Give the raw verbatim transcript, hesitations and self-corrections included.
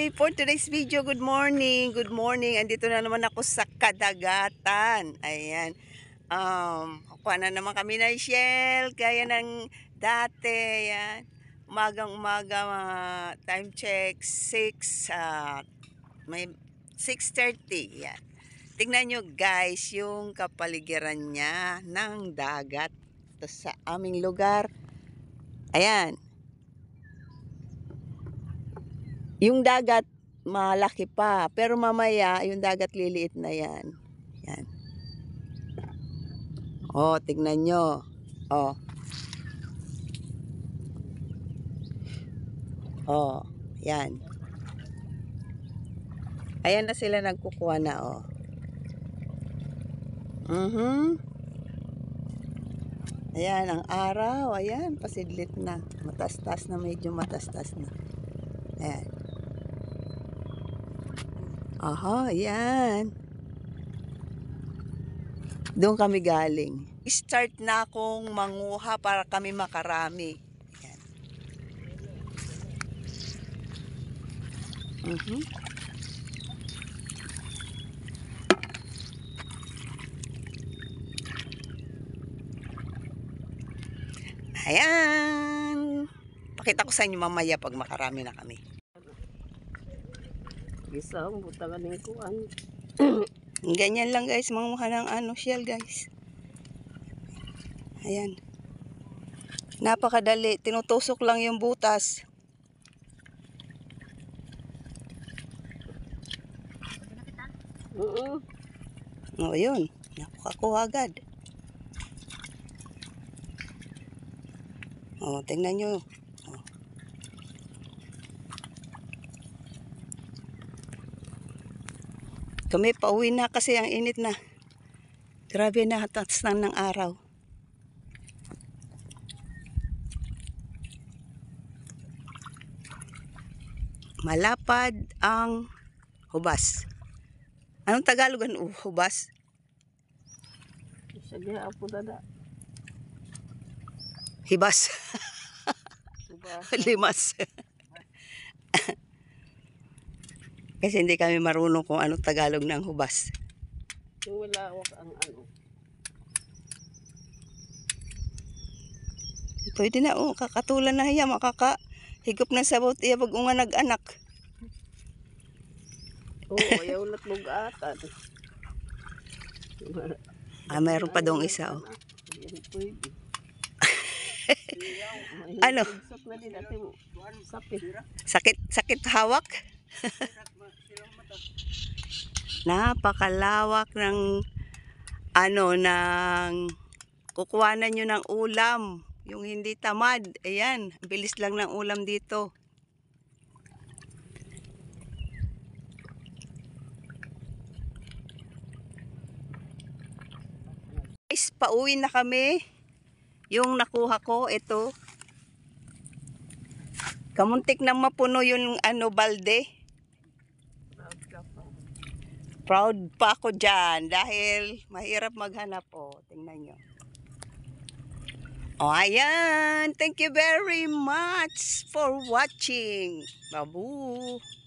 Hi! For today's video, good morning! Good morning! Andito na naman ako sa kadagatan. Ayan. Um, kuha na naman kami ng shell, gaya ng dati. Ayan. Umagang umaga, mga time check, six, uh, may six thirty. Ayan. Tingnan nyo guys, yung kapaligiran niya ng dagat. Ito sa aming lugar. Ayan. Yung dagat, malaki pa. Pero mamaya, yung dagat liliit na yan. Yan. Oh, tignan nyo. Oh. Oh, yan. Ayan na sila nagkukuha na, oh. Mhm. Ayan, ang araw. Ayan, pasidlit na. Matastas na, medyo matastas na. Ayan. Aha, yan. Doon kami galing. Start na akong manguha para kami makarami. Yan. Uh-huh. Ayan. Pakita ko sa inyo mamaya pag makarami na kami. Gisang butangan ng kuan. Ganyan lang guys, manguha ng ano shell guys. Ayan. Napakadali, tinutusok lang yung butas. Oo. Oh, yun. Nakukakuha agad. Oh, tingnan nyo. Oh. Kami pauwi na kasi ang init na. Grabe na, hatas na ng araw. Malapad ang hubas. Anong Tagalog ang hubas? Sige, apo dada. Hibas. Limas. Kasi hindi kami marunong kung anong Tagalog ng hubas. Yung wala wak ang ano. Pwede na, oh, kakatulan na hiya, makakahigop na sa bawt iya pag unga nag-anak. Oo, ayaw na't lugatan. Ah, mayroon pa doong isa, oh. Ano? Sakit, sakit hawak? Napakalawak ng ano, ng kukuhanan nyo ng ulam. Yung hindi tamad. Ayan, bilis lang ng ulam dito. Guys, pauwi na kami. Yung nakuha ko, ito. Kamuntik nang mapuno yung ano, balde. Proud pa ako dyan dahil mahirap maghanap. O, oh, tingnan nyo. O, oh, ayan. Thank you very much for watching. Babu.